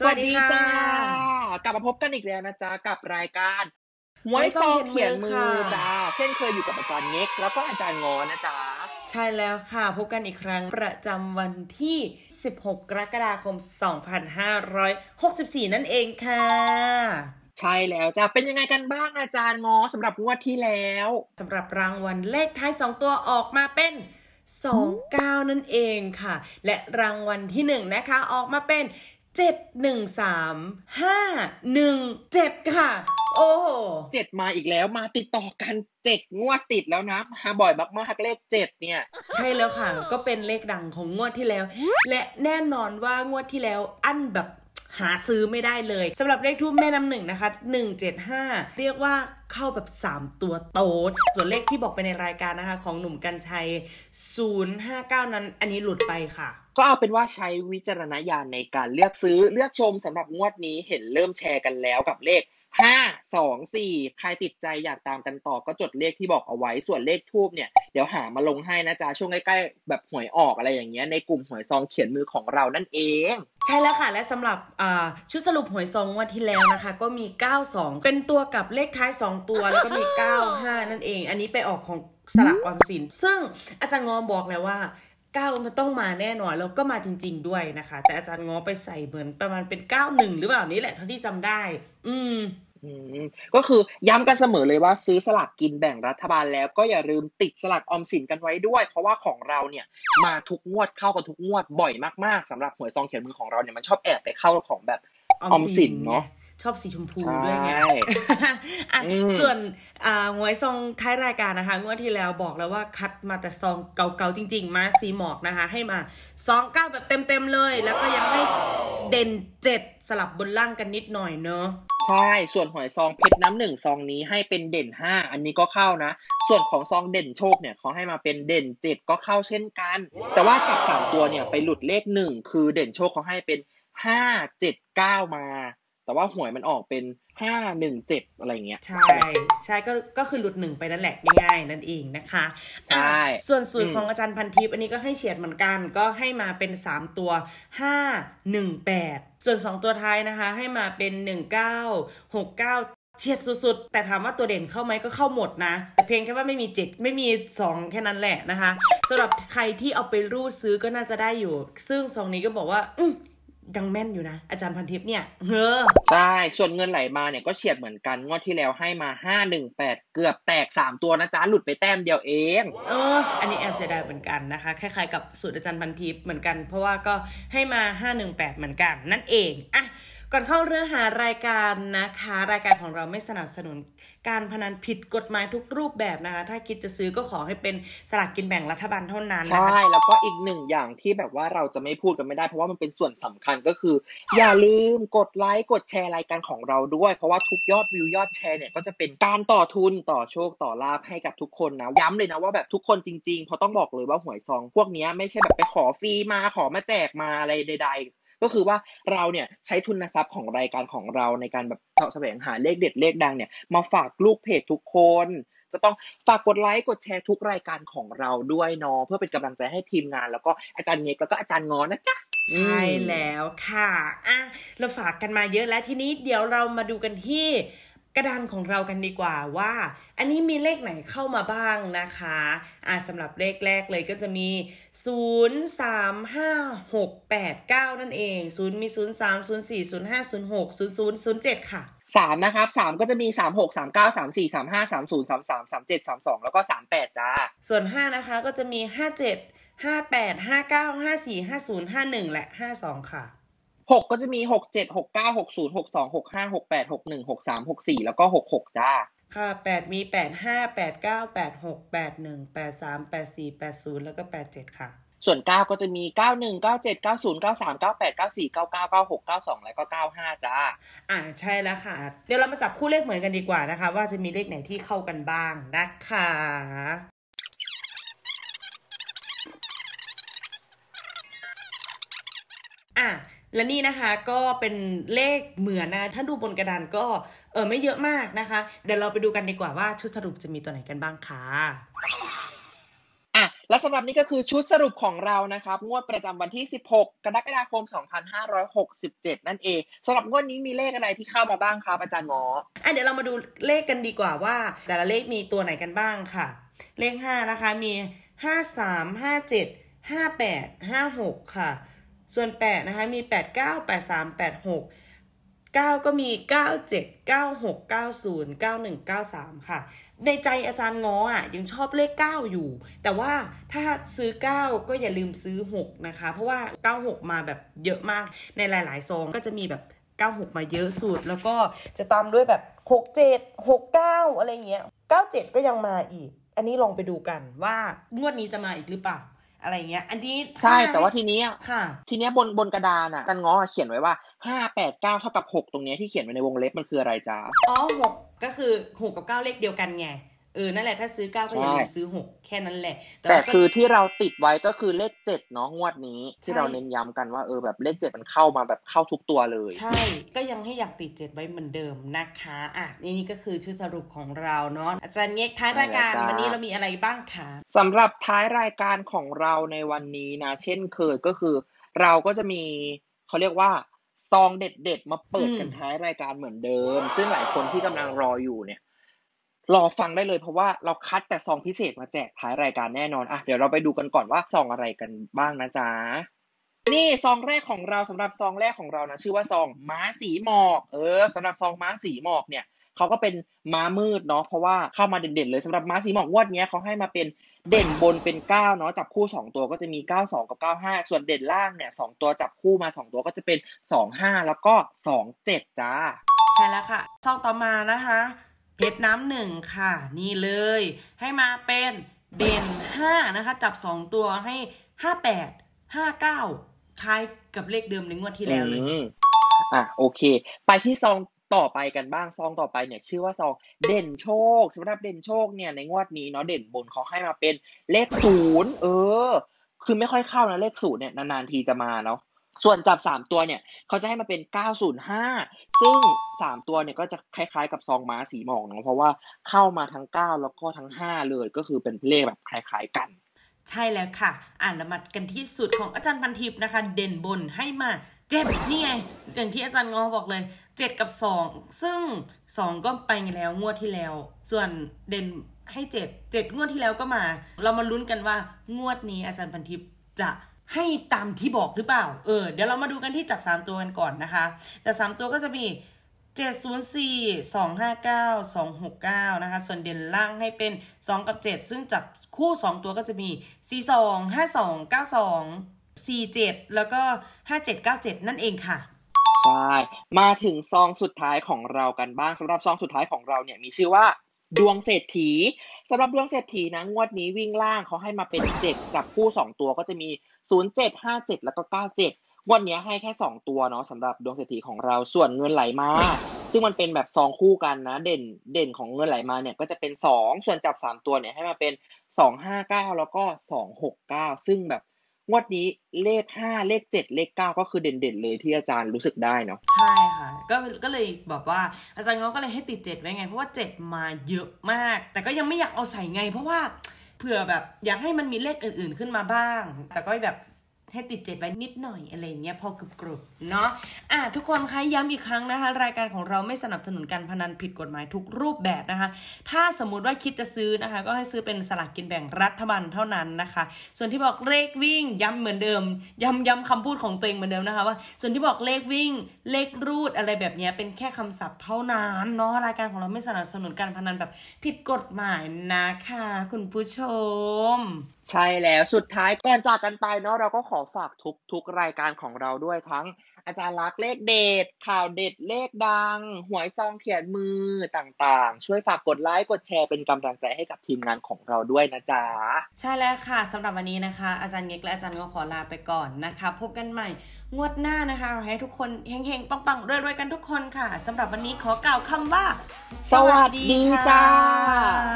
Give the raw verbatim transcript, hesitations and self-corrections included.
วัสสดีดีค่จ้าะกลับมาพบกันอีกแล้วนะจ๊ะกับรายการหวยไว้ซองซองเขียนมือเขียนมือค่ะจ้าเช่นเคยอยู่กับอาจารย์เง็กแล้วก็อาจารย์งอนะจ๊ะใช่แล้วค่ะพบกันอีกครั้งประจำวันที่สิบหกกรกฎาคมสองพันห้าร้อยหกสิบสี่นั่นเองค่ะใช่แล้วจ้าเป็นยังไงกันบ้างอาจารย์งอสำหรับงวดที่แล้วสำหรับรางวัลเลขท้ายสองตัวออกมาเป็นสองเก้านั่นเองค่ะและรางวัลที่หนึ่งนะคะออกมาเป็นเจ็ดหนึ่งสามห้าหนึ่งเจ็ดค่ะโอ้เจ็ดมาอีกแล้วมาติดต่อกันเจ็ดงวดติดแล้วนะมาบ่อยมากๆเลขเจ็ดเนี่ยใช่แล้วค่ะก็เป็นเลขดังของงวดที่แล้วและแน่นอนว่างวดที่แล้วอั้นแบบหาซื้อไม่ได้เลยสำหรับเลขทูปแม่น้ำหนึ่งนะคะหนึ่งเจ็ดห้าเรียกว่าเข้าแบบสามตัวโต๊ดส่วนเลขที่บอกไปในรายการนะคะของหนุ่มกรรชัยศูนย์ห้าเก้านั้นอันนี้หลุดไปค่ะก็เอาเป็นว่าใช้วิจารณญาณในการเลือกซื้อเลือกชมสำหรับงวดนี้เห็นเริ่มแชร์กันแล้วกับเลขห้า สอง สี่ใครติดใจอยากตามกันต่อก็จดเลขที่บอกเอาไว้ส่วนเลขทูปเนี่ยเดี๋ยวหามาลงให้นะจ๊ะช่วงใกล้ๆแบบหวยออกอะไรอย่างเงี้ยในกลุ่มหวยซองเขียนมือของเรานั่นเองใช่แล้วค่ะและสำหรับชุดสรุปหวยซองงวดที่แล้วนะคะก็มีเก้าสองเป็นตัวกับเลขท้ายสองตัวแล้วก็มีเก้าห้านั่นเองอันนี้ไปออกของสลากออมสินซึ่งอาจารย์งอบอกแล้วว่าเก้ามันต้องมาแน่นอนแล้วก็มาจริงๆด้วยนะคะแต่อาจารย์งอไปใส่เหมือนประมาณเป็นเก้าหนึ่งหรือเปล่านี่แหละเท่าที่จำได้อืมอืมก็คือย้ำกันเสมอเลยว่าซื้อสลากกินแบ่งรัฐบาลแล้วก็อย่าลืมติดสลากออมสินกันไว้ด้วยเพราะว่าของเราเนี่ยมาทุกงวดเข้ากันทุกงวดบ่อยมากๆสำหรับหวยซองเขียนมือของเราเนี่ยมันชอบแอบไปเข้าของแบบออออมมสินสินเนาะชอบสีชมพูใช่ด้วยไง อ่ะอืมส่วนอ่าหวยซองท้ายรายการนะคะงวดที่แล้วบอกแล้วว่าคัดมาแต่ซองเก่าๆจริงๆมาสีหมอกนะคะให้มาซองเก้าแบบเต็มๆเลยแล้วก็ยังให้เด่นเจ็ดสลับบนล่างกันนิดหน่อยเนอะใช่ส่วนหวยซองเพชรน้ำหนึ่งซองนี้ให้เป็นเด่นห้าอันนี้ก็เข้านะส่วนของซองเด่นโชคเนี่ยเขาให้มาเป็นเด่นเจ็ดก็เข้าเช่นกันแต่ว่าจากสามตัวเนี่ยไปหลุดเลขหนึ่งคือเด่นโชคเขาให้เป็นห้า เจ็ด เก้ามาแต่ว่าหวยมันออกเป็นห้า หนึ่ง เจ็ดอะไรเงี้ยใช่ใช่ก็ก็คือหลุดหนึ่งไปนั่นแหละง่ายๆนั่นเองนะคะใช่ส่วนสูตรของอาจารย์พันทิพย์อันนี้ก็ให้เฉียดเหมือนกันก็ให้มาเป็นสามตัวห้า หนึ่ง แปดส่วนสองตัวท้ายนะคะให้มาเป็นหนึ่ง เก้า หก เก้าเฉียดสุดๆแต่ถามว่าตัวเด่นเข้าไหมก็เข้าหมดนะแต่เพียงแค่ว่าไม่มีเจ็ดไม่มีสองแค่นั้นแหละนะคะสำหรับใครที่เอาไปรูดซื้อก็น่าจะได้อยู่ซึ่งซองนี้ก็บอกว่าอืมยังแม่นอยู่นะอาจารย์พันทิพย์เนี่ยเฮ้อใช่ส่วนเงินไหลมาเนี่ยก็เฉียดเหมือนกันงวดที่แล้วให้มาห้า หนึ่ง แปดเกือบแตกสามตัวนะจ๊ะหลุดไปแต้มเดียวเองเอออันนี้แอบเสียดายเหมือนกันนะคะคล้ายๆกับสูตรอาจารย์พันทิพย์เหมือนกันเพราะว่าก็ให้มาห้า หนึ่ง แปดเหมือนกันนั่นเองอ่ะก่อนเข้าเรื่องหารายการนะคะรายการของเราไม่สนับสนุนการพนันผิดกฎหมายทุกรูปแบบนะคะถ้าคิดจะซื้อก็ขอให้เป็นสลากกินแบ่งรัฐบาลเท่านั้นนะคะใช่แล้วก็อีกหนึ่งอย่างที่แบบว่าเราจะไม่พูดกันไม่ได้เพราะว่ามันเป็นส่วนสำคัญก็คืออย่าลืมกดไลค์กดแชร์รายการของเราด้วยเพราะว่าทุกยอดวิวยอดแชร์เนี่ยก็จะเป็นการต่อทุนต่อโชคต่อลาภให้กับทุกคนนะย้ำเลยนะว่าแบบทุกคนจริงๆเพราะต้องบอกเลยว่าหวยซองพวกนี้ไม่ใช่แบบไปขอฟรีมาขอมาแจกมาอะไรใดๆก็คือว่าเราเนี่ยใช้ทุนทรัพย์ของรายการของเราในการแบบเสาะแสวงหาเลขเด็ดเลขดังเนี่ยมาฝากลูกเพจทุกคนก็ต้องฝากกดไลค์กดแชร์ทุกรายการของเราด้วยเนาะเพื่อเป็นกำลังใจให้ทีมงานแล้วก็อาจารย์เง็กแล้วก็อาจารย์งอนะจ๊ะใช่แล้วค่ะอ่ะเราฝากกันมาเยอะแล้วทีนี้เดี๋ยวเรามาดูกันที่กระดานของเรากันดีกว่าว่าอันนี้มีเลขไหนเข้ามาบ้างนะคะอ่ะสำหรับเลขแรกเลยก็จะมีศูนย์ สาม ห้า หก แปด เก้านั่นเองศูนย์มีศูนย์ สาม ศูนย์ สี่ ศูนย์ ห้า ศูนย์ หก ศูนย์ ศูนย์ ศูนย์ เจ็ดค่ะสามนะครับสามก็จะมีสาม หก สาม เก้า สาม สี่ สาม ห้า สาม ศูนย์ สาม สาม สาม เจ็ด สาม สองแล้วก็สาม แปดจ้าส่วนห้านะคะก็จะมีห้า เจ็ด ห้า แปด ห้า เก้า ห้า สี่ ห้า ศูนย์ ห้า หนึ่งและห้า สองค่ะหกก็จะมีหก เจ็ด หก เก้า หก ศูนย์ หก สอง หก ห้า หก แปด หก หนึ่ง หก สาม หก สี่แล้วก็หก หกจ้าค่ะแปดมีแปด ห้า แปด เก้า แปด หก แปด หนึ่ง แปด สาม แปด สี่ แปด ศูนย์แล้วก็แปด เจ็ดค่ะส่วนเก้าก็จะมีเก้า หนึ่ง เก้า เจ็ด เก้า ศูนย์ เก้า สาม เก้า แปด เก้า สี่ เก้า เก้า เก้า หก เก้า สองแล้วก็เก้า ห้าจ้าอ่าใช่แล้วค่ะเดี๋ยวเรามาจับคู่เลขเหมือนกันดีกว่านะคะว่าจะมีเลขไหนที่เข้ากันบ้างนะคะอ่ะและนี่นะคะก็เป็นเลขเหมือนนะถ้าดูบนกระดานก็เออไม่เยอะมากนะคะเดี๋ยวเราไปดูกันดีกว่าว่าชุดสรุปจะมีตัวไหนกันบ้างค่ะและสำหรับนี้ก็คือชุดสรุปของเรานะครับงวดประจำวันที่สิบหกกรกฎาคมสองพันห้าร้อยหกสิบเจ็ดนั่นเองสำหรับงวดนี้มีเลขอะไรที่เข้ามาบ้างครับอาจารย์หมออ่ะเดี๋ยวเรามาดูเลขกันดีกว่าว่าแต่ละเลขมีตัวไหนกันบ้างค่ะเลขห้านะคะมีห้าสาม ห้าเจ็ด ห้าแปด ห้าหกค่ะส่วนแปดนะคะมีแปดเก้า แปดสาม แปดหกเก้าก็มีเก้าเจ็ด เก้าหก เก้าศูนย์ เก้าหนึ่ง เก้าสามค่ะในใจอาจารย์ง้ออ่ะยังชอบเลขเก้าอยู่แต่ว่าถ้าซื้อเก้าก็อย่าลืมซื้อหกนะคะเพราะว่าเก้าหกมาแบบเยอะมากในหลายๆซองก็จะมีแบบเก้าหกมาเยอะสุดแล้วก็จะตามด้วยแบบหกเจ็ด หกเก้าอะไรเงี้ยเก้าเจ็ดก็ยังมาอีกอันนี้ลองไปดูกันว่างวดนี้จะมาอีกหรือเปล่าอะไรเงี้ยอันนี้ใช่แต่ว่าทีนี้ค่ะทีนี้บนบนกระดานอ่ะอาจารย์ง้อเขียนไว้ว่าห้า แปด เก้าเท่ากับหกตรงนี้ที่เขียนไว้ในวงเล็บมันคืออะไรจ๊ะอ๋อหกก็คือหกกับเก้าเลขเดียวกันไงเออนั่นแหละถ้าซื้อเก้าก็อย่าลืมซื้อหกแค่นั้นแหละแต่คือที่เราติดไว้ก็คือเลขเจ็ดเนาะงวดนี้ที่เราเน้นย้ำกันว่าเออแบบเลขเจ็ดมันเข้ามาแบบเข้าทุกตัวเลยใช่ก็ยังให้อยากติดเจ็ดไว้เหมือนเดิมนะคะอ่ะนี่ก็คือชุดสรุปของเราเนาะอาจารย์เง็กท้ายรายการวันนี้เรามีอะไรบ้างคะสำหรับท้ายรายการของเราในวันนี้นะเช่นเคยก็คือเราก็จะมีเขาเรียกว่าซองเด็ดๆมาเปิดกันท้ายรายการเหมือนเดิมซึ่งหลายคนที่กำลังรออยู่เนี่ยรอฟังได้เลยเพราะว่าเราคัดแต่ซองพิเศษมาแจกท้ายรายการแน่นอนอ่ะเดี๋ยวเราไปดูกันก่อนว่าซองอะไรกันบ้างนะจ๊ะนี่ซองแรกของเราสำหรับซองแรกของเรานะชื่อว่าซองม้าสีหมอกเออสำหรับซองม้าสีหมอกเนี่ยเขาก็เป็นม้ามืดเนาะเพราะว่าเข้ามาเด่นๆเลยสำหรับม้าสีหมอกงวดนี้เขาให้มาเป็นเด่นบนเป็นเก้าเนาะจับคู่สองตัวก็จะมีเก้าสองกับเก้าห้าส่วนเด่นล่างเนี่ยสองตัวจับคู่มาสองตัวก็จะเป็นสองห้าแล้วก็สองเจ็ดจ้าใช่แล้วค่ะซองต่อมานะคะเพชรน้ำหนึ่งค่ะนี่เลยให้มาเป็นเด่นห้านะคะจับสองตัวให้ห้าแปด ห้าเก้าคล้ายกับเลขเดิมในงวดที่แล้วเลยอ่ะโอเคไปที่ซองต่อไปกันบ้างซองต่อไปเนี่ยชื่อว่าซองเด่นโชคสำหรับเด่นโชคเนี่ยในงวดนี้เนาะเด่นบนเขาให้มาเป็นเลขศูนย์เออคือไม่ค่อยเข้านะเลขศูนย์เนี่ยนานๆทีจะมาเนาะส่วนจับสามตัวเนี่ยเขาจะให้มาเป็นเก้าศูนย์ห้าซึ่งสามตัวเนี่ยก็จะคล้ายๆกับซองม้าสีหมอกเนาะเพราะว่าเข้ามาทั้งเก้าแล้วก็ทั้งห้าเลยก็คือเป็นเลขแบบคล้ายๆกันใช่แล้วค่ะอ่านละมัดกันที่สุดของอาจารย์พันทิพย์นะคะเด่นบนให้มาเจ็ดนี่ไงอย่างที่อาจารย์งอบอกเลยเจ็ดกับสองซึ่งสองก็ไปแล้วงวดที่แล้วส่วนเด่นให้เจ็ด เจ็ดงวดที่แล้วก็มาเรามาลุ้นกันว่างวดนี้อาจารย์พันทิพย์จะให้ตามที่บอกหรือเปล่าเออเดี๋ยวเรามาดูกันที่จับสามตัวกันก่อนนะคะจับสามตัวก็จะมีเจ็ด ศูนย์ สี่ สอง ห้า เก้า สอง หก เก้านะคะส่วนเด่นล่างให้เป็นสองกับเจ็ดซึ่งจับคู่สองตัวก็จะมีสี่สอง ห้าสอง เก้าสอง สี่เจ็ดแล้วก็ห้าเจ็ด เก้าเจ็ดนั่นเองค่ะใช่มาถึงซองสุดท้ายของเรากันบ้างสำหรับซองสุดท้ายของเราเนี่ยมีชื่อว่าดวงเศรษฐีสำหรับดวงเศรษฐีนะงวดนี้วิ่งล่างเขาให้มาเป็นเจ็ดจับคู่สองตัวก็จะมีศูนย์ เจ็ด ห้า เจ็ดแล้วก็เก้าเจ็ดงวดนี้ให้แค่สองตัวเนาะสำหรับดวงเศรษฐีของเราส่วนเงินไหลมาซึ่งมันเป็นแบบซองคู่กันนะเด่นเด่นของเงินไหลมาเนี่ยก็จะเป็นสองส่วนจับสามตัวเนี่ยให้มาเป็นสองห้าเก้าแล้วก็สองหกเก้าซึ่งแบบงวดนี้เลขห้าเลขเจ็ดเลขเก้าก็คือเด่นๆเลยที่อาจารย์รู้สึกได้เนาะใช่ค่ะก็ก็เลยบอกว่าอาจารย์เขาก็เลยให้ติดเจ็ดไว้ไงเพราะว่าเจ็ดมาเยอะมากแต่ก็ยังไม่อยากเอาใส่ไงเพราะว่าเผื่อแบบอยากให้มันมีเลขอื่นๆขึ้นมาบ้างแต่ก็แบบให้ติดเจ็ดไว้นิดหน่อยอะไรเงี้ยพอกรุบๆเนาะอ่ะทุกคนคะย้ำอีกครั้งนะคะรายการของเราไม่สนับสนุนการพนันผิดกฎหมายทุกรูปแบบนะคะถ้าสมมุติว่าคิดจะซื้อนะคะก็ให้ซื้อเป็นสลากกินแบ่งรัฐบาลเท่านั้นนะคะส่วนที่บอกเลขวิ่งย้ำเหมือนเดิมย้ำย้ำคำพูดของตัวเองเหมือนเดิมนะคะว่าส่วนที่บอกเลขวิ่งเลขรูดอะไรแบบนี้เป็นแค่คำศัพท์เท่านั้นเนาะรายการของเราไม่สนับสนุนการพนันแบบผิดกฎหมายนะคะคุณผู้ชมใช่แล้วสุดท้ายก่อนจากกันไปเนาะเราก็ขอฝากทุกทุกรายการของเราด้วยทั้งอาจารย์ลักษณ์เลขเด็ดข่าวเด็ดเลขดังหวยซองเขียนมือต่างๆช่วยฝากกดไลค์กดแชร์เป็นกำลังใจให้กับทีมงานของเราด้วยนะจ๊ะใช่แล้วค่ะสำหรับวันนี้นะคะอาจารย์เง็กและอาจารย์ก็ขอลาไปก่อนนะคะพบกันใหม่งวดหน้านะคะให้ทุกคนเฮงๆปังๆรวยๆกันทุกคนค่ะสำหรับวันนี้ขอกล่าวคำว่าสวัสดีจ้า